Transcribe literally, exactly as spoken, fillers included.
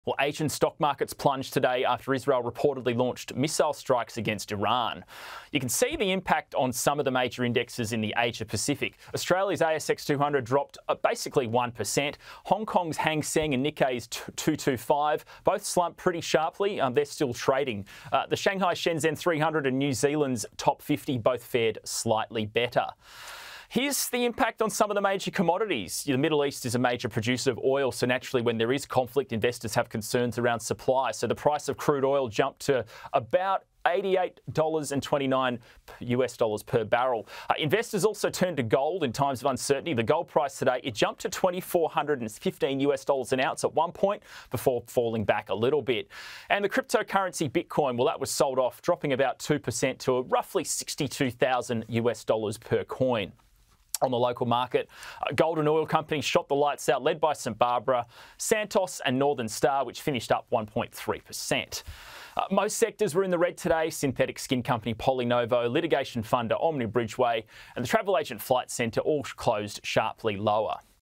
Well, Asian stock markets plunged today after Israel reportedly launched missile strikes against Iran. You can see the impact on some of the major indexes in the Asia Pacific. Australia's A S X two hundred dropped basically one percent. Hong Kong's Hang Seng and Nikkei's two twenty-five both slumped pretty sharply. Um, they're still trading. Uh, the Shanghai Shenzhen three hundred and New Zealand's top fifty both fared slightly better. Here's the impact on some of the major commodities. The Middle East is a major producer of oil, so naturally when there is conflict, investors have concerns around supply. So the price of crude oil jumped to about eighty-eight dollars and twenty-nine U S dollars per barrel. Uh, investors also turned to gold in times of uncertainty. The gold price today, it jumped to two thousand four hundred fifteen U S dollars an ounce at one point before falling back a little bit. And the cryptocurrency Bitcoin, well, that was sold off, dropping about two percent to a roughly sixty-two thousand U S dollars per coin. On the local market, uh, gold and oil companies shot the lights out, led by Saint Barbara, Santos and Northern Star, which finished up one point three percent. Uh, most sectors were in the red today. Synthetic skin company Polynovo, litigation funder Omni Bridgeway and the travel agent Flight Centre all closed sharply lower.